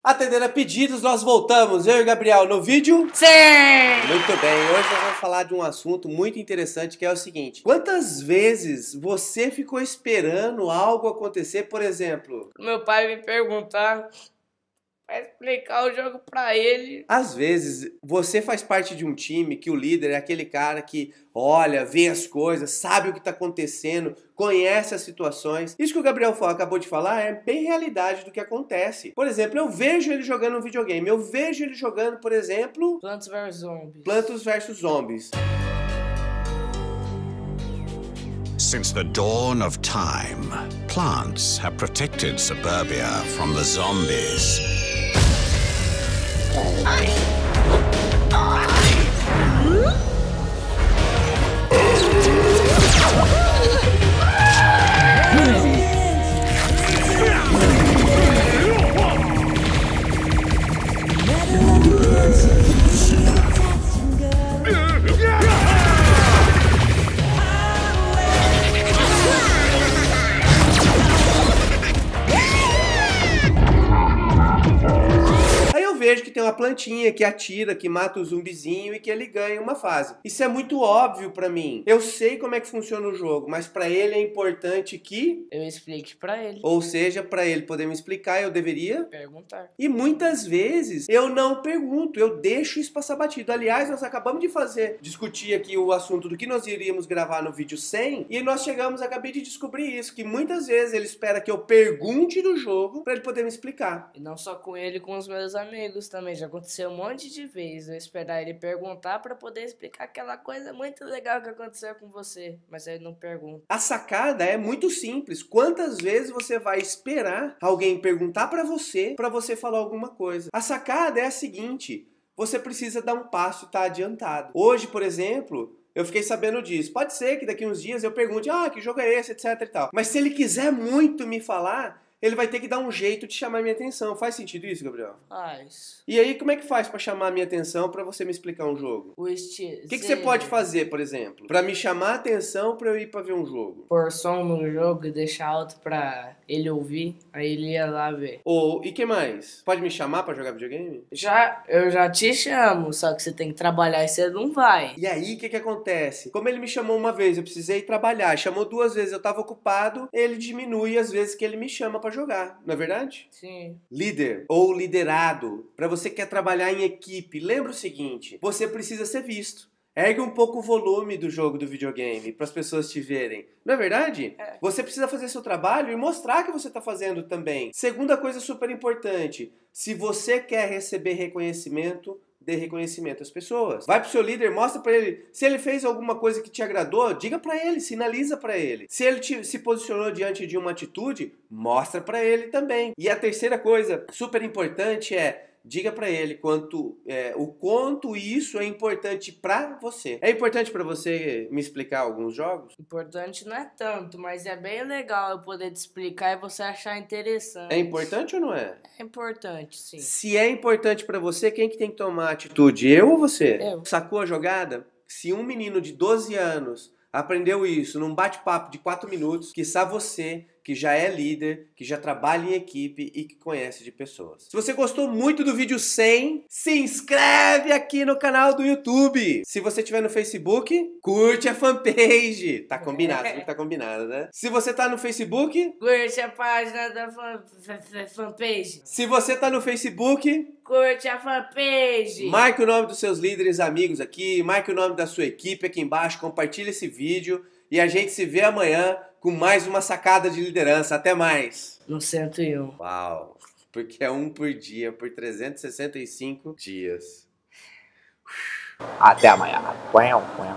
Atendendo a pedidos, nós voltamos, eu e o Gabriel, no vídeo? Sim! Muito bem, hoje nós vamos falar de um assunto muito interessante, que é o seguinte: quantas vezes você ficou esperando algo acontecer, por exemplo? Meu pai me perguntar pra explicar o jogo pra ele. Às vezes, você faz parte de um time que o líder é aquele cara que olha, vê as coisas, sabe o que está acontecendo, conhece as situações. Isso que o Gabriel acabou de falar é bem realidade do que acontece. Por exemplo, eu vejo ele jogando um videogame, eu vejo ele jogando, por exemplo, Plantas vs Zombies. Plantas vs Zombies. Since the dawn of time, plants have protected suburbia from the zombies. Vejo que tem uma plantinha que atira, que mata o zumbizinho e que ele ganha uma fase. Isso é muito óbvio pra mim. Eu sei como é que funciona o jogo, mas pra ele é importante que eu explique pra ele. Ou seja, pra ele poder me explicar, eu deveria perguntar. E muitas vezes eu não pergunto, eu deixo isso passar batido. Aliás, nós acabamos de discutir aqui o assunto do que nós iríamos gravar no vídeo 100 e nós acabei de descobrir isso, que muitas vezes ele espera que eu pergunte do jogo pra ele poder me explicar. E não só com ele, com os meus amigos também, já aconteceu um monte de vezes eu esperar ele perguntar pra poder explicar aquela coisa muito legal que aconteceu com você, mas ele não pergunta. A sacada é muito simples. Quantas vezes você vai esperar alguém perguntar pra você falar alguma coisa? A sacada é a seguinte: você precisa dar um passo e tá adiantado. Hoje, por exemplo, eu fiquei sabendo disso. Pode ser que daqui uns dias eu pergunte, que jogo é esse, etc e tal. Mas se ele quiser muito me falar, ele vai ter que dar um jeito de chamar minha atenção. Faz sentido isso, Gabriel? Faz. E aí, como é que faz pra chamar a minha atenção pra você me explicar um jogo? O que você pode fazer, por exemplo, pra me chamar a atenção pra eu ir pra ver um jogo? Pôr som no jogo e deixar alto pra ele ouvir, aí ele ia lá ver. E que mais? Pode me chamar pra jogar videogame? Eu já te chamo, só que você tem que trabalhar e você não vai. E aí, o que acontece? Como ele me chamou uma vez, eu precisei trabalhar. Chamou duas vezes, eu tava ocupado, ele diminui as vezes que ele me chama pra jogar, não é verdade? Sim. Líder ou liderado, pra você que quer trabalhar em equipe, lembra o seguinte: você precisa ser visto. Ergue um pouco o volume do jogo do videogame para as pessoas te verem. Não é verdade? É. Você precisa fazer seu trabalho e mostrar que você está fazendo também. Segunda coisa super importante: se você quer receber reconhecimento, dê reconhecimento às pessoas. Vai pro seu líder, mostra pra ele. Se ele fez alguma coisa que te agradou, diga pra ele, sinaliza pra ele. Se ele se posicionou diante de uma atitude, mostra pra ele também. E a terceira coisa super importante é: diga pra ele o quanto isso é importante pra você. É importante pra você me explicar alguns jogos? Importante não é tanto, mas é bem legal eu poder te explicar e você achar interessante. É importante ou não é? É importante, sim. Se é importante pra você, quem que tem que tomar a atitude? Eu ou você? Eu. Sacou a jogada? Se um menino de 12 anos aprendeu isso num bate-papo de 4 minutos, quiçá você, que já é líder, que já trabalha em equipe e que conhece de pessoas. Se você gostou muito do vídeo 100, se inscreve aqui no canal do YouTube. Se você estiver no Facebook, curte a fanpage. Tá combinado, tá combinado, né? Se você tá no Facebook, curte a página da fanpage. Se você tá no Facebook, curte a fanpage. Marque o nome dos seus líderes amigos aqui, marque o nome da sua equipe aqui embaixo, compartilhe esse vídeo e a gente se vê amanhã com mais uma sacada de liderança. Até mais. No 101. Uau, porque é um por dia, por 365 dias. Até amanhã.